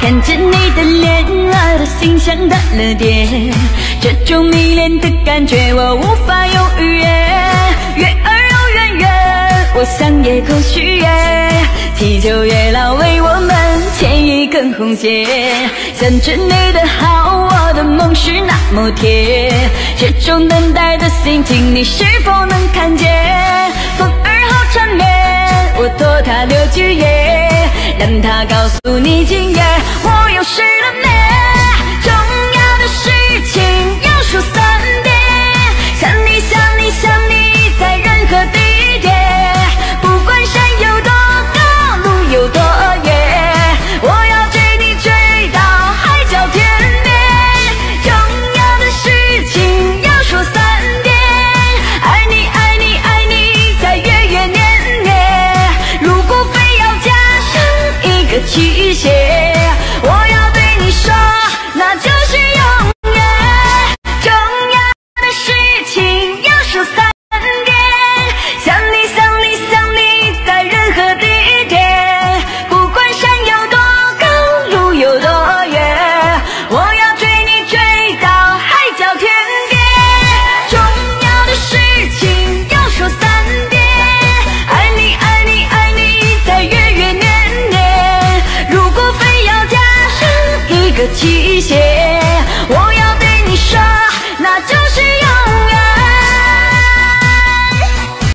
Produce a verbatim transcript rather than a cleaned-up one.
看着你的脸，我的心像断了电，这种迷恋的感觉我无法用语言。月儿又圆圆，我向夜空许愿，祈求月老为我们牵一根红线。想着你的好，我的梦是那么甜，这种等待的心情你是否能看见？风儿好缠绵，我托它留句言，让它告诉你今夜我又失了眠。重要的事情要说三遍，想你想你想你在任何地点，不管山有多高路有多远，我要追你追到海角天边。重要的事情要说三遍，爱你爱你爱你在月月年年，如果非要加上一个期限，我要对你说那就是永远。重要的事情要说三遍，想你想你想你在任何地点，不管山有多高路有多远，我要追你追到海角天边。重要的事情要说三遍，爱你爱你爱你在月月年年，如果非要加上一个期